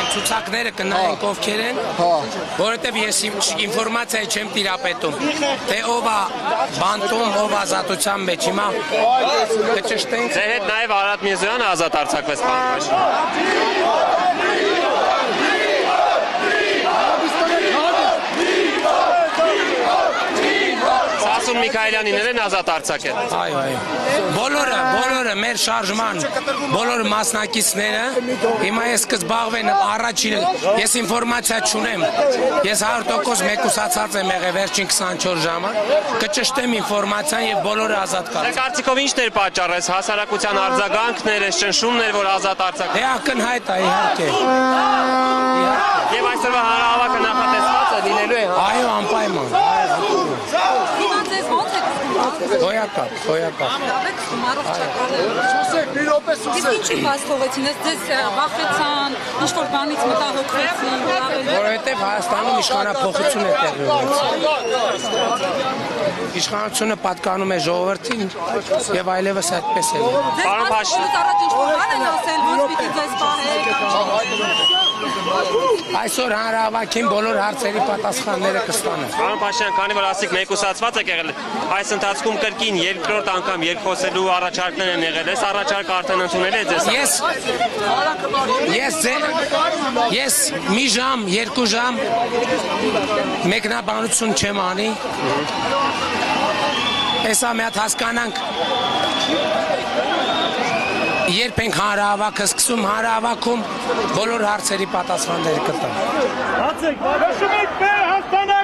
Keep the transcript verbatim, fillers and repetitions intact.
ցուցակները կնայենք ովքեր են, որովհետև ես ինֆորմացիա չեմ տիրապետում, թե ով է բանտում, ով ազատության մեջ, հիմա կճշտենք։ Ձեր հետ նաև Արադ Միրզոյանը ազատ արձակվեց Փարոն Սասուն Միքայելյանին են ազատ արձակել։ Այո, այո։ Բոլորը, բոլորը մեր շարժման, բոլոր մասնակիցները, հիմա ես կզբաղվեմ առաջին, ես ինֆորմացիա չունեմ, ես հարյուր տոկոս մեկուսացած եմ եղել վերջին քսանչորս ժամը, կճշտեմ ինֆորմացիան եւ բոլորը ազատ կան։ Ձեր կարծիքով ինչն էր պատճառը, հասարակության արձագանքներ, ճնշումներ, որ ազատ արձակվեն։ Դե ակնհայտ է իհարկե։ Եվ այսօրվա հանրահավաքը նախատեսված է լինելու է։ Այո, անպայման։ Հոյակապ, հոյակապ։ Իսկ ինչի բաց թողեցին, ձեզ վախեցան, ինչ-որ բանից մտահոգվեցին։ Որովհետև Հայաստանում իշխանափոխություն է տեղի ունեցել։ Իշխանությունը պատկանում է ժողովրդին եւ այլևս այդպես է։ Պարոն Փաշինյան, առաջ ինչ-որ բան են ասել, ոնց պիտի ձեզ պահեք։ Այսօր հանրահավաքին բոլոր հարցերի պատասխանները կստանան։ Պարոն Փաշինյան, քանի որ ասիկ մեկուսացված եք եղել, այս ընթացքում կրկին երկրորդ անգամ երկխոսելու առաջարկներ են եղել, այս առաջարկը արդեն ընդունել է ձեզ։ Ես ես ես մի ժամ, երկու ժամ մեկնաբանություն չեմ անի։ Հեսա մի հատ հասկանանք երբ ենք հանրահավաքը սկսում, հանրահավաքում բոլոր հարցերի պատասխանները կտան։